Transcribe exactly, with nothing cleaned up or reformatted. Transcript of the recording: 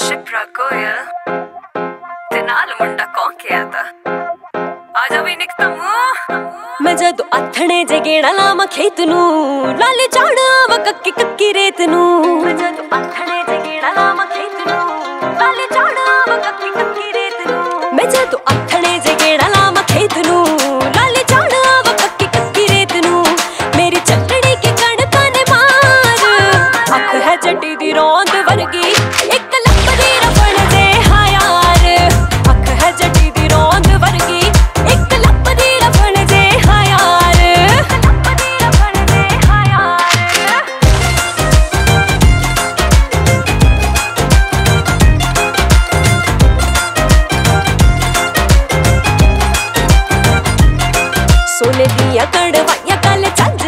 शिप्रा कोयल ते नाल मुंडा कौन क्या था आजा भी निकता मुंह मैं जदों आथणे जे गेड़ा लावां खेत नू लाले झाड़ आवां कक्की कक्की रेत नू मैं जदों आथणे जे गेड़ा लावां खेत नू लाले झाड़ आवां कक्की कक्की रेत नू मैं जदों आथणे जे गेड़ा लावां खेत नू लाले झाड़ आवां कक्की कक्की रेत नू मेरी चटड़ी के कणकां ने मार अख है जट्टी दी रौंद वर्गी एक लपदी रफड़ दे हा यार अख है जट्टी दी रौंद वर्गी एक लपदी रफड़ दे हा यार लपदी रफड़ दे हा यार सोने दिया कड़वाइयां कल चल